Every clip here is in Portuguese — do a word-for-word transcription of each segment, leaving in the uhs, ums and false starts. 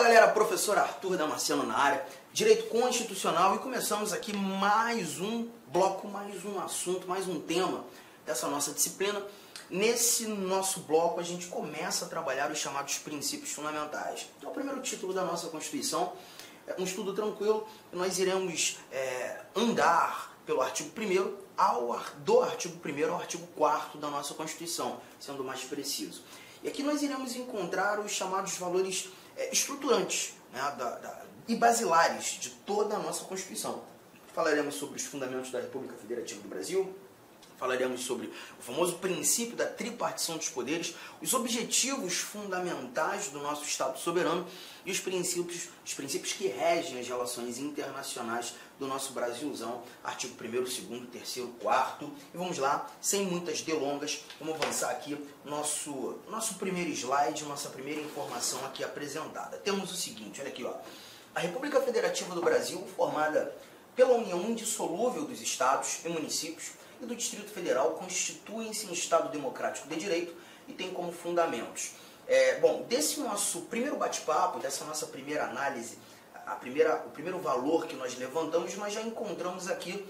galera, professor Arthur Damasceno na área, Direito Constitucional, e começamos aqui mais um bloco, mais um assunto, mais um tema dessa nossa disciplina. Nesse nosso bloco a gente começa a trabalhar os chamados princípios fundamentais. É o primeiro título da nossa Constituição, é um estudo tranquilo, nós iremos é, andar pelo artigo primeiro ao, do artigo primeiro ao artigo quarto da nossa Constituição, sendo mais preciso. E aqui nós iremos encontrar os chamados valores é, estruturantes, né, da, da, e basilares de toda a nossa Constituição. Falaremos sobre os fundamentos da República Federativa do Brasil, falaremos sobre o famoso princípio da tripartição dos poderes, os objetivos fundamentais do nosso Estado soberano e os princípios, os princípios que regem as relações internacionais do nosso Brasilzão, artigo primeiro, segundo, terceiro, quarto. E vamos lá, sem muitas delongas, vamos avançar aqui nosso nosso primeiro slide, nossa primeira informação aqui apresentada. Temos o seguinte, olha aqui, ó. A República Federativa do Brasil, formada pela união indissolúvel dos estados e municípios e do Distrito Federal, constituem-se em Estado democrático de direito e tem como fundamentos. É, bom, desse nosso primeiro bate-papo, dessa nossa primeira análise, a primeira, o primeiro valor que nós levantamos, nós já encontramos aqui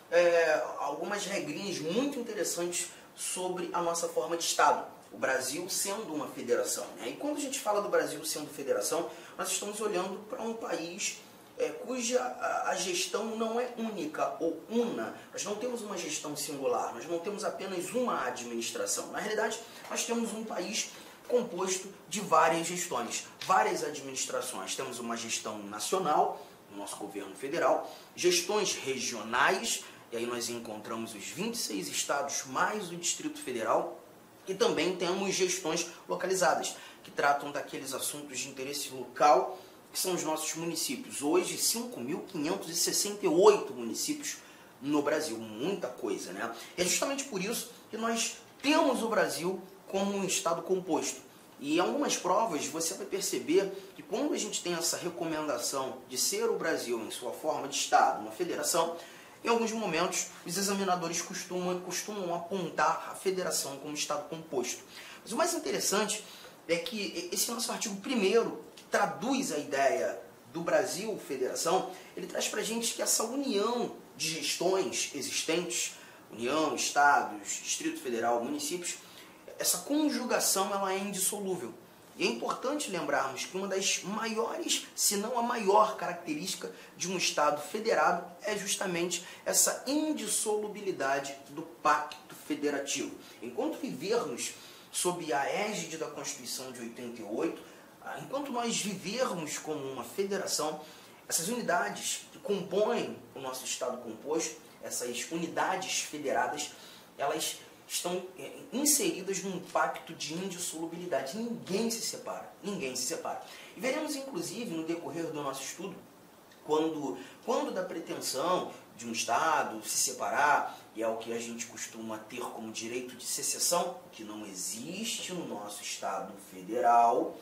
é, algumas regrinhas muito interessantes sobre a nossa forma de Estado. O Brasil sendo uma federação, né? E quando a gente fala do Brasil sendo federação, nós estamos olhando para um país É, cuja a, a gestão não é única ou una. Nós não temos uma gestão singular, nós não temos apenas uma administração. Na realidade, nós temos um país composto de várias gestões, várias administrações. Temos uma gestão nacional, no nosso governo federal, gestões regionais, e aí nós encontramos os vinte e seis estados mais o Distrito Federal, e também temos gestões localizadas, que tratam daqueles assuntos de interesse local, que são os nossos municípios. Hoje, cinco mil quinhentos e sessenta e oito municípios no Brasil. Muita coisa, né? E é justamente por isso que nós temos o Brasil como um estado composto. E em algumas provas você vai perceber que quando a gente tem essa recomendação de ser o Brasil em sua forma de estado, uma federação, em alguns momentos os examinadores costumam, costumam apontar a federação como estado composto. Mas o mais interessante é que esse nosso artigo primeiro, traduz a ideia do Brasil Federação, ele traz para a gente que essa união de gestões existentes, União, Estados, Distrito Federal, municípios, essa conjugação ela é indissolúvel. E é importante lembrarmos que uma das maiores, se não a maior característica de um Estado federado é justamente essa indissolubilidade do pacto federativo. Enquanto vivermos sob a égide da Constituição de oitenta e oito, enquanto nós vivermos como uma federação, essas unidades que compõem o nosso Estado composto, essas unidades federadas, elas estão inseridas num pacto de indissolubilidade. Ninguém se separa, ninguém se separa. E veremos, inclusive, no decorrer do nosso estudo, quando, quando da pretensão de um Estado se separar, e é o que a gente costuma ter como direito de secessão, que não existe no nosso Estado federal.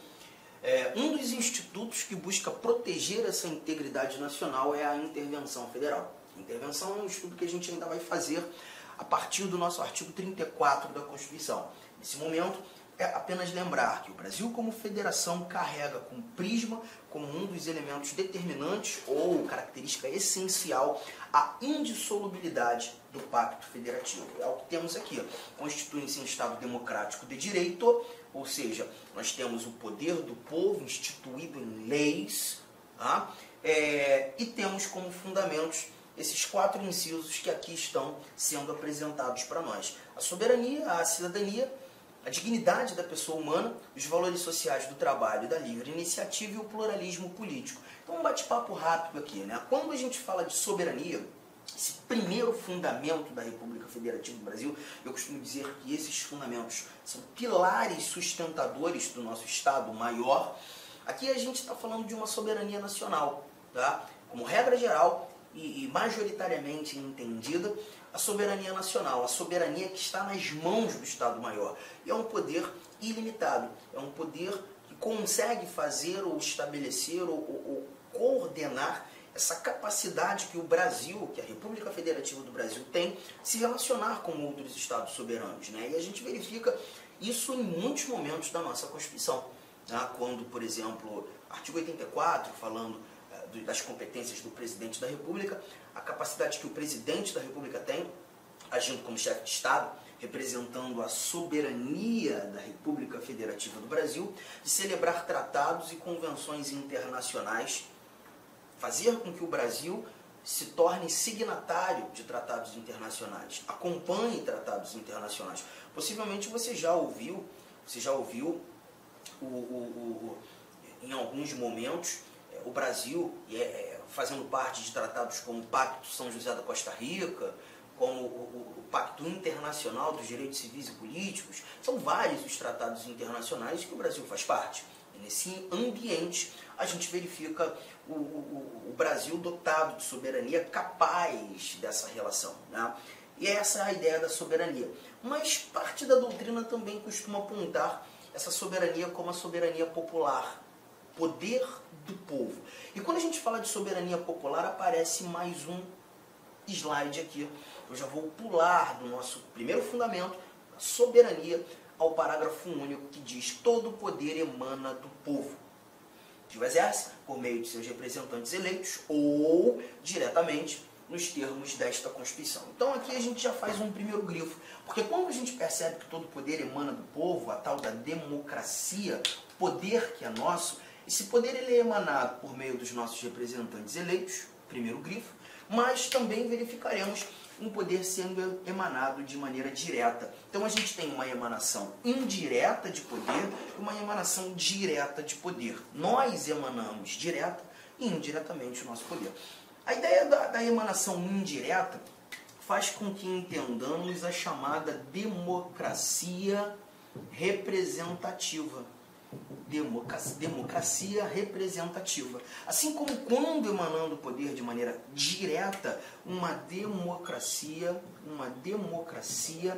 É, um dos institutos que busca proteger essa integridade nacional é a intervenção federal. A intervenção é um estudo que a gente ainda vai fazer a partir do nosso artigo trinta e quatro da Constituição. Nesse momento, é apenas lembrar que o Brasil como federação carrega com prisma, como um dos elementos determinantes ou característica essencial, a indissolubilidade do pacto federativo. É o que temos aqui. Constitui-se um Estado democrático de direito, ou seja, nós temos o poder do povo instituído em leis, tá? é, e temos como fundamentos esses quatro incisos que aqui estão sendo apresentados para nós. A soberania, a cidadania, a dignidade da pessoa humana, os valores sociais do trabalho, da livre iniciativa e o pluralismo político. Então, um bate-papo rápido aqui, né? Quando a gente fala de soberania, esse primeiro fundamento da República Federativa do Brasil, eu costumo dizer que esses fundamentos são pilares sustentadores do nosso Estado maior. Aqui a gente está falando de uma soberania nacional, tá? Como regra geral e, e majoritariamente entendida, a soberania nacional, a soberania que está nas mãos do Estado maior. E é um poder ilimitado, é um poder que consegue fazer ou estabelecer ou, ou, ou coordenar essa capacidade que o Brasil, que a República Federativa do Brasil tem, de se relacionar com outros Estados soberanos, né? E a gente verifica isso em muitos momentos da nossa Constituição. né, quando, por exemplo, artigo oitenta e quatro, falando eh, das competências do presidente da República, a capacidade que o presidente da República tem, agindo como chefe de Estado, representando a soberania da República Federativa do Brasil, de celebrar tratados e convenções internacionais, fazer com que o Brasil se torne signatário de tratados internacionais, acompanhe tratados internacionais. Possivelmente você já ouviu, você já ouviu o, o, o, em alguns momentos o Brasil é, fazendo parte de tratados como o Pacto São José da Costa Rica, como o, o, o Pacto Internacional dos Direitos Civis e Políticos. São vários os tratados internacionais que o Brasil faz parte. E nesse ambiente, a gente verifica o, o, o Brasil dotado de soberania, capaz dessa relação, né? E essa é a ideia da soberania. Mas parte da doutrina também costuma apontar essa soberania como a soberania popular, poder do povo. E quando a gente fala de soberania popular, aparece mais um slide aqui. Eu já vou pular do nosso primeiro fundamento, a soberania, ao parágrafo único que diz: todo o poder emana do povo, que o exerce por meio de seus representantes eleitos ou diretamente nos termos desta Constituição. Então aqui a gente já faz um primeiro grifo, porque quando a gente percebe que todo o poder emana do povo, a tal da democracia, poder que é nosso, esse poder ele é emanado por meio dos nossos representantes eleitos, primeiro grifo, mas também verificaremos um poder sendo emanado de maneira direta. Então a gente tem uma emanação indireta de poder e uma emanação direta de poder. Nós emanamos direta e indiretamente o nosso poder. A ideia da, da emanação indireta faz com que entendamos a chamada democracia representativa. Democracia, democracia representativa. Assim como quando emanando o poder de maneira direta, uma democracia, uma democracia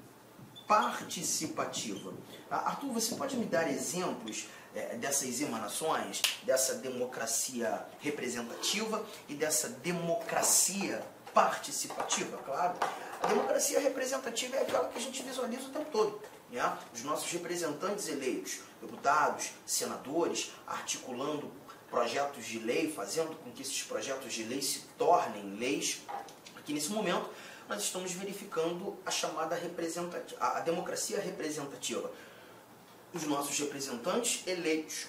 participativa. Arthur, você pode me dar exemplos é, dessas emanações, dessa democracia representativa e dessa democracia participativa? Claro. A democracia representativa é aquela que a gente visualiza o tempo todo. Né? Os nossos representantes eleitos, deputados, senadores, articulando projetos de lei, fazendo com que esses projetos de lei se tornem leis. Aqui nesse momento nós estamos verificando a chamada representativa, a democracia representativa. Os nossos representantes eleitos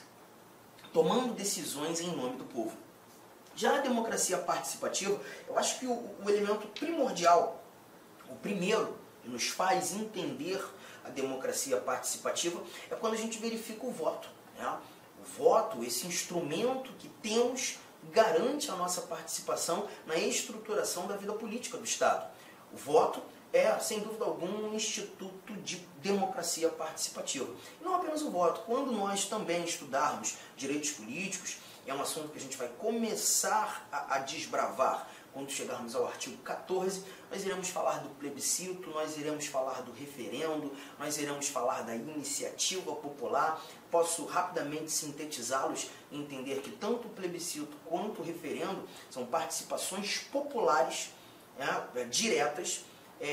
tomando decisões em nome do povo. Já a democracia participativa, eu acho que o, o elemento primordial, o primeiro que nos faz entender a democracia participativa é quando a gente verifica o voto. Né? O voto, esse instrumento que temos, garante a nossa participação na estruturação da vida política do Estado. O voto é, sem dúvida alguma, um instituto de democracia participativa. E não apenas o voto. Quando nós também estudarmos direitos políticos, é um assunto que a gente vai começar a, a desbravar. Quando chegarmos ao artigo quatorze, nós iremos falar do plebiscito, nós iremos falar do referendo, nós iremos falar da iniciativa popular. Posso rapidamente sintetizá-los e entender que tanto o plebiscito quanto o referendo são participações populares, né, diretas,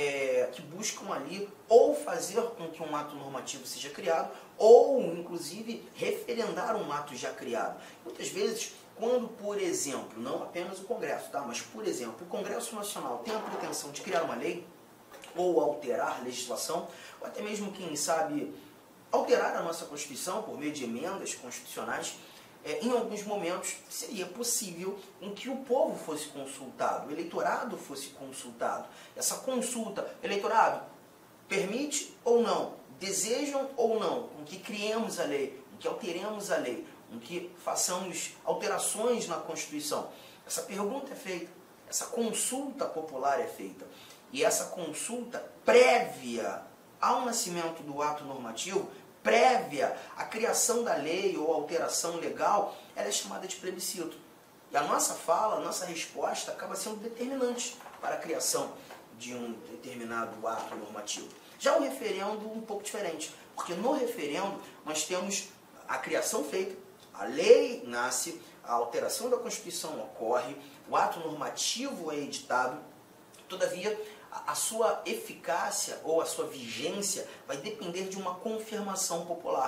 é, que buscam ali ou fazer com que um ato normativo seja criado, ou, inclusive, referendar um ato já criado. Muitas vezes, quando, por exemplo, não apenas o Congresso, tá? mas, por exemplo, o Congresso Nacional tem a pretensão de criar uma lei, ou alterar legislação, ou até mesmo, quem sabe, alterar a nossa Constituição por meio de emendas constitucionais, é, em alguns momentos seria possível em que o povo fosse consultado, o eleitorado fosse consultado. Essa consulta, eleitorado, permite ou não, desejam ou não, com que criemos a lei, com que alteremos a lei, com que façamos alterações na Constituição. Essa pergunta é feita, essa consulta popular é feita. E essa consulta prévia ao nascimento do ato normativo, prévia à criação da lei ou alteração legal, ela é chamada de plebiscito. E a nossa fala, a nossa resposta acaba sendo determinante para a criação de um determinado ato normativo. Já o referendo um pouco diferente, porque no referendo nós temos a criação feita, a lei nasce, a alteração da Constituição ocorre, o ato normativo é editado, todavia a sua eficácia ou a sua vigência vai depender de uma confirmação popular.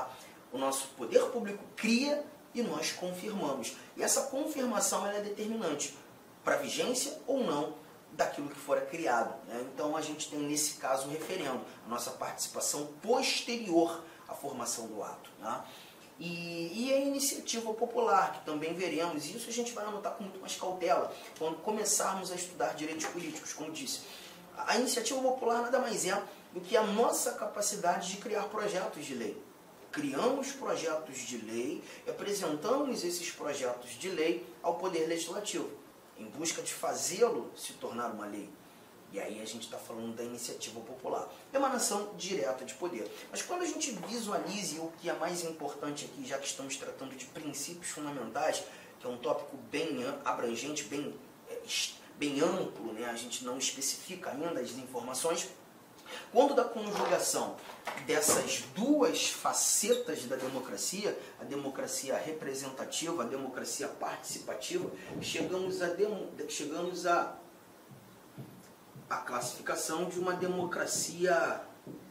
O nosso poder público cria e nós confirmamos. E essa confirmação ela é determinante para a vigência ou não daquilo que fora criado, né? Então a gente tem nesse caso o referendo, a nossa participação posterior à formação do ato, né? E, e a iniciativa popular, que também veremos, e isso a gente vai anotar com muito mais cautela quando começarmos a estudar direitos políticos, como disse. A iniciativa popular nada mais é do que a nossa capacidade de criar projetos de lei. Criamos projetos de lei, apresentamos esses projetos de lei ao Poder Legislativo, em busca de fazê-lo se tornar uma lei. E aí a gente está falando da iniciativa popular, emanação direta de poder. Mas quando a gente visualize o que é mais importante aqui, já que estamos tratando de princípios fundamentais, que é um tópico bem abrangente, bem, bem amplo, né? A gente não especifica ainda as informações, quando da conjugação dessas duas facetas da democracia, a democracia representativa, a democracia participativa, chegamos a, demo, chegamos a, a classificação de uma democracia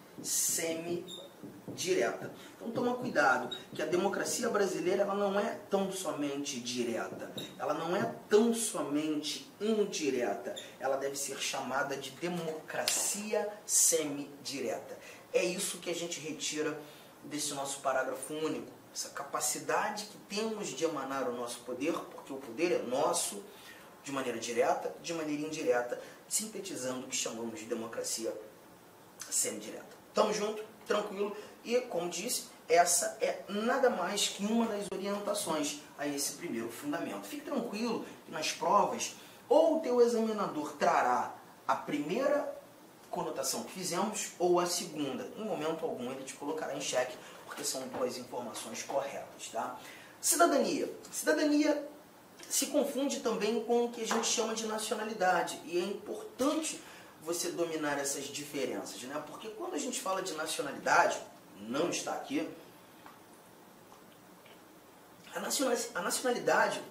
semi-direta. Então toma cuidado, que a democracia brasileira ela não é tão somente direta, ela não é tão somente indireta, ela deve ser chamada de democracia semi-direta. É isso que a gente retira desse nosso parágrafo único, essa capacidade que temos de emanar o nosso poder, porque o poder é nosso, de maneira direta, de maneira indireta, sintetizando o que chamamos de democracia semi-direta. Tamo junto? Tranquilo? E, como disse, essa é nada mais que uma das orientações a esse primeiro fundamento. Fique tranquilo que nas provas, ou o teu examinador trará a primeira conotação que fizemos, ou a segunda. Em momento algum ele te colocará em xeque, porque são duas informações corretas. Tá? Cidadania. Cidadania se confunde também com o que a gente chama de nacionalidade, e é importante você dominar essas diferenças, né? Porque quando a gente fala de nacionalidade, não está aqui, a nacionalidade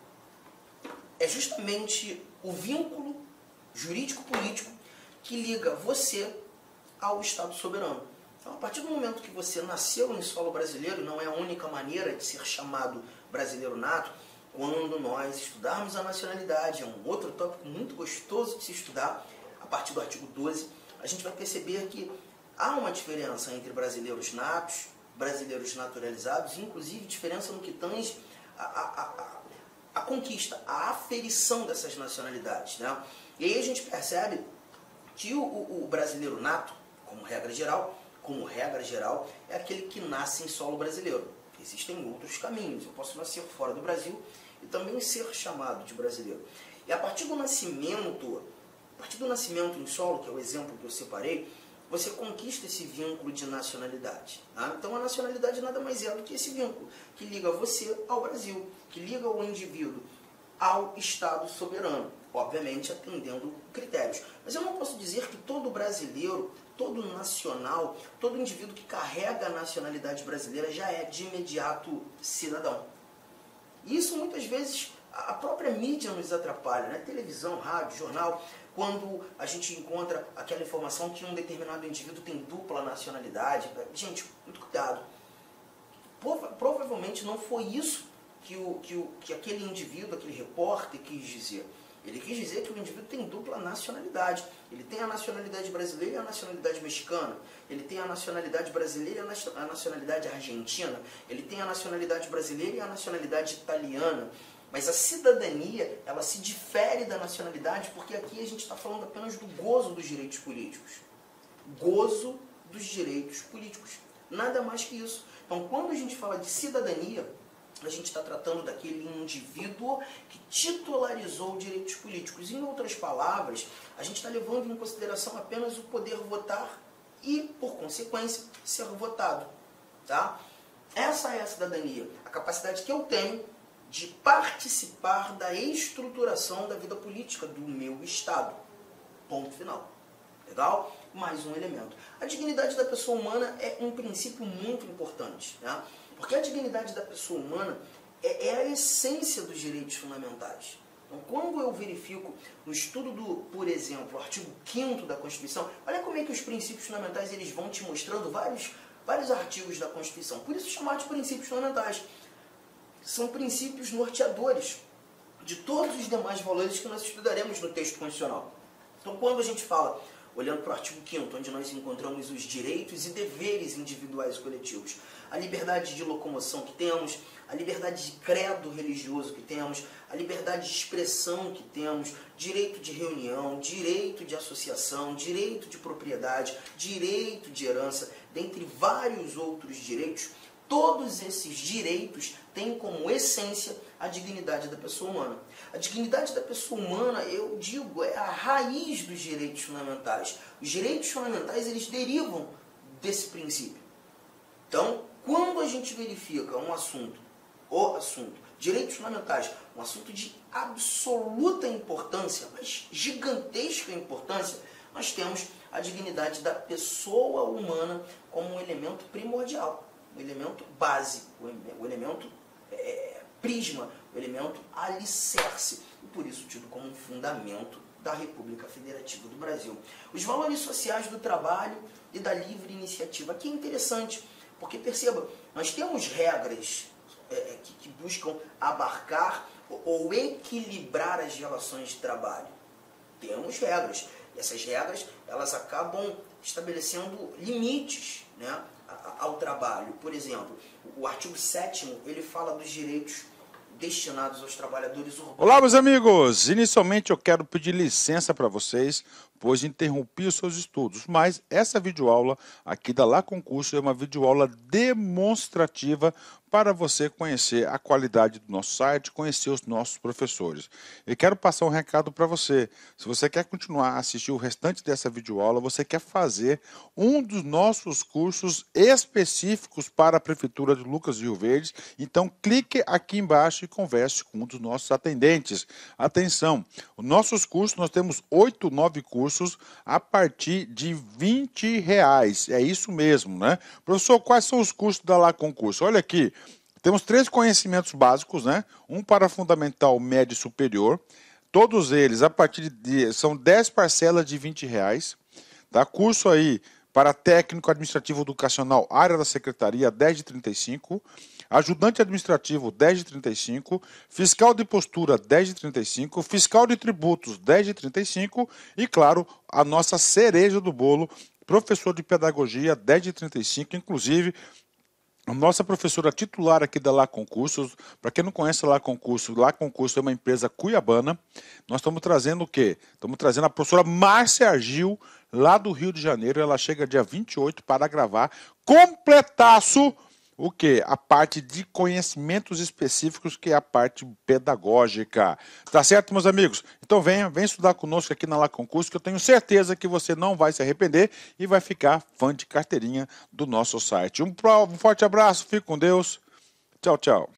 é justamente o vínculo jurídico-político que liga você ao Estado soberano. Então, a partir do momento que você nasceu em solo brasileiro, não é a única maneira de ser chamado brasileiro nato, quando nós estudarmos a nacionalidade, é um outro tópico muito gostoso de se estudar, a partir do artigo doze, a gente vai perceber que há uma diferença entre brasileiros natos, brasileiros naturalizados, inclusive diferença no que tange a, a, a, a conquista, a aferição dessas nacionalidades, né? E aí a gente percebe que o, o, o brasileiro nato, como regra geral, como regra geral, é aquele que nasce em solo brasileiro. Existem outros caminhos. Eu posso nascer fora do Brasil e também ser chamado de brasileiro. E a partir do nascimento, a partir do nascimento em solo, que é o exemplo que eu separei, você conquista esse vínculo de nacionalidade. Tá? Então a nacionalidade nada mais é do que esse vínculo que liga você ao Brasil, que liga o indivíduo ao Estado soberano, obviamente atendendo critérios. Mas eu não posso dizer que todo brasileiro, todo nacional, todo indivíduo que carrega a nacionalidade brasileira já é de imediato cidadão. Isso muitas vezes a própria mídia nos atrapalha, né? Televisão, rádio, jornal, quando a gente encontra aquela informação que um determinado indivíduo tem dupla nacionalidade. Gente, muito cuidado. Provavelmente não foi isso que, o, que, o, que aquele indivíduo, aquele repórter quis dizer. Ele quis dizer que o indivíduo tem dupla nacionalidade. Ele tem a nacionalidade brasileira e a nacionalidade mexicana. Ele tem a nacionalidade brasileira e a nacionalidade argentina. Ele tem a nacionalidade brasileira e a nacionalidade italiana. Mas a cidadania, ela se difere da nacionalidade, porque aqui a gente está falando apenas do gozo dos direitos políticos. Gozo dos direitos políticos. Nada mais que isso. Então, quando a gente fala de cidadania, a gente está tratando daquele indivíduo que titularizou direitos políticos. Em outras palavras, a gente está levando em consideração apenas o poder votar e, por consequência, ser votado. Tá? Essa é a cidadania. A capacidade que eu tenho de participar da estruturação da vida política do meu Estado. Ponto final. Legal? Mais um elemento. A dignidade da pessoa humana é um princípio muito importante, né? Porque a dignidade da pessoa humana é, é a essência dos direitos fundamentais. Então, quando eu verifico no estudo do, por exemplo, o artigo quinto da Constituição, olha como é que os princípios fundamentais eles vão te mostrando vários, vários artigos da Constituição. Por isso chamar de princípios fundamentais. São princípios norteadores de todos os demais valores que nós estudaremos no texto constitucional. Então, quando a gente fala, olhando para o artigo quinto, onde nós encontramos os direitos e deveres individuais e coletivos, a liberdade de locomoção que temos, a liberdade de credo religioso que temos, a liberdade de expressão que temos, direito de reunião, direito de associação, direito de propriedade, direito de herança, dentre vários outros direitos, todos esses direitos têm como essência a dignidade da pessoa humana. A dignidade da pessoa humana, eu digo, é a raiz dos direitos fundamentais. Os direitos fundamentais, eles derivam desse princípio. Então, quando a gente verifica um assunto, o assunto, direitos fundamentais, um assunto de absoluta importância, mas gigantesca importância, nós temos a dignidade da pessoa humana como um elemento primordial, um elemento básico, um elemento é, prisma, um elemento alicerce, e por isso tido como um fundamento da República Federativa do Brasil. Os valores sociais do trabalho e da livre iniciativa. Aqui é interessante, porque perceba, nós temos regras é, que, que buscam abarcar ou equilibrar as relações de trabalho. Temos regras. E essas regras, elas acabam estabelecendo limites, né, ao trabalho. Por exemplo, o artigo sétimo, ele fala dos direitos destinados aos trabalhadores urbanos. Olá, meus amigos! Inicialmente eu quero pedir licença para vocês, pois interrompi os seus estudos, mas essa videoaula aqui da Lá Concurso é uma videoaula demonstrativa para você conhecer a qualidade do nosso site, conhecer os nossos professores. E quero passar um recado para você. Se você quer continuar a assistir o restante dessa videoaula, você quer fazer um dos nossos cursos específicos para a Prefeitura de Lucas do Rio Verde, então clique aqui embaixo e converse com um dos nossos atendentes. Atenção, os nossos cursos, nós temos oito, nove cursos a partir de vinte reais. É isso mesmo, né? Professor, quais são os cursos da Lá Concurso? Olha aqui. Temos três conhecimentos básicos, né? Um para fundamental, médio e superior. Todos eles, a partir de... são dez parcelas de vinte reais. Tá? Curso aí para técnico administrativo educacional, área da secretaria, dez de trinta e cinco. Ajudante administrativo, dez de trinta e cinco. Fiscal de postura, dez de trinta e cinco. Fiscal de tributos, dez de trinta e cinco. E, claro, a nossa cereja do bolo, professor de pedagogia, dez de trinta e cinco. Inclusive, a nossa professora titular aqui da Lá Concursos, para quem não conhece a Lá Concursos, Lá Concursos é uma empresa cuiabana. Nós estamos trazendo o quê? Estamos trazendo a professora Márcia Argil, lá do Rio de Janeiro. Ela chega dia vinte e oito para gravar completaço o quê? A parte de conhecimentos específicos, que é a parte pedagógica. Tá certo, meus amigos? Então venha, venha estudar conosco aqui na Lá Concurso, que eu tenho certeza que você não vai se arrepender e vai ficar fã de carteirinha do nosso site. Um, um forte abraço, fique com Deus. Tchau, tchau.